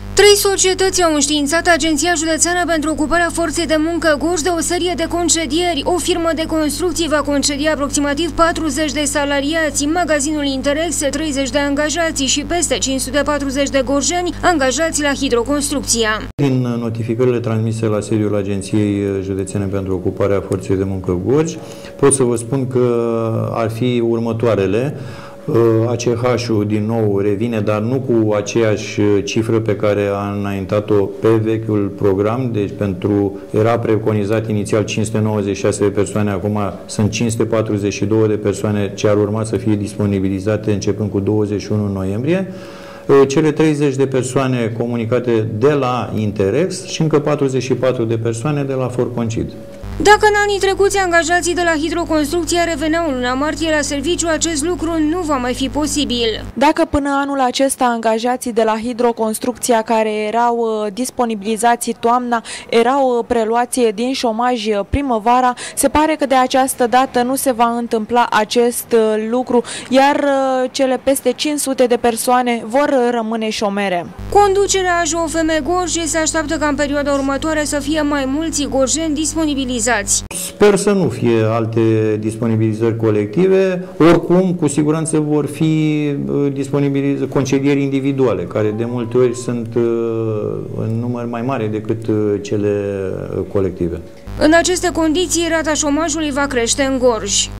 Trei societăți au înștiințat Agenția Județeană pentru Ocuparea Forței de Muncă Gorj de o serie de concedieri. O firmă de construcții va concedia aproximativ 40 de salariați, magazinul Interex 30 de angajați și peste 540 de gorjeni angajați la Hidroconstrucția. Din notificările transmise la sediul Agenției Județene pentru Ocuparea Forței de Muncă Gorj, pot să vă spun că ar fi următoarele. ACH-ul din nou revine, dar nu cu aceeași cifră pe care a înaintat-o pe vechiul program, deci era preconizat inițial 596 de persoane, acum sunt 542 de persoane ce ar urma să fie disponibilizate începând cu 21 noiembrie. Cele 30 de persoane comunicate de la Interex și încă 44 de persoane de la Forconcid. Dacă în anii trecuți angajații de la Hidroconstrucția reveneau în luna martie la serviciu, acest lucru nu va mai fi posibil. Dacă până anul acesta angajații de la Hidroconstrucția care erau disponibilizați toamna erau preluați din șomaj primăvara, se pare că de această dată nu se va întâmpla acest lucru, iar cele peste 500 de persoane vor rămâne șomere. Conducerea AJOFM Gorj se așteaptă ca în perioada următoare să fie mai mulți gorjeni disponibilizați. Sper să nu fie alte disponibilizări colective, oricum cu siguranță vor fi concedieri individuale, care de multe ori sunt în număr mai mare decât cele colective. În aceste condiții, rata șomajului va crește în Gorj.